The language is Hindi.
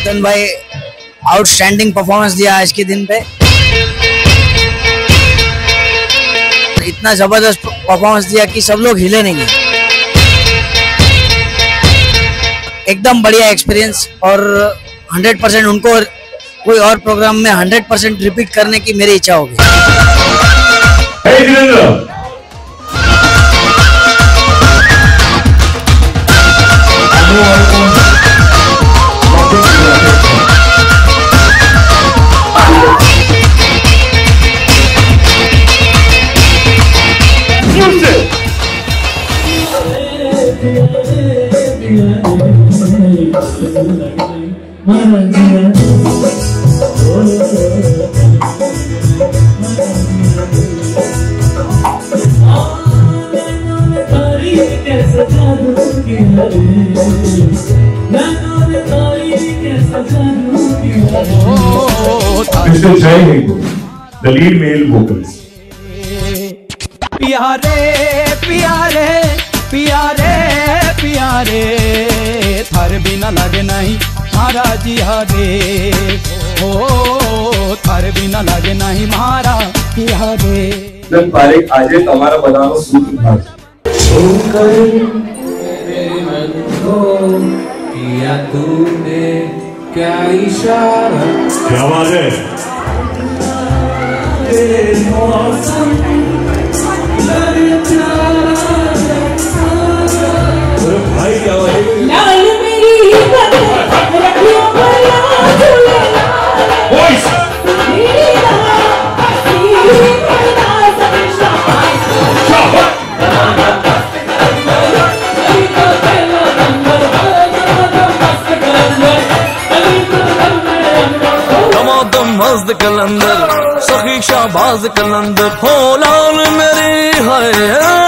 चेतन भाई आउटस्टैंडिंग परफॉर्मेंस दिया आज के दिन पे। इतना जबरदस्त परफॉर्मेंस दिया कि सब लोग हिले नहीं। एकदम बढ़िया एक्सपीरियंस और 100% उनको कोई और प्रोग्राम में 100% रिपीट करने की मेरी इच्छा होगी। Mr. Jai Hindu, the lead male vocalist. प्यारे प्यारे प्यारे प्यारे थार बिना लगे नहीं महाराज हरे हो, थार बिना लगे नहीं महाराज हरे। जब पारेख आज तमारा बधानो सूत्र भाग किया तूने क्या इशारा, क्या बात है। भाई क्या मस्त कलंदर सखी शाहबाज कलंदर हो लाल मेरी है।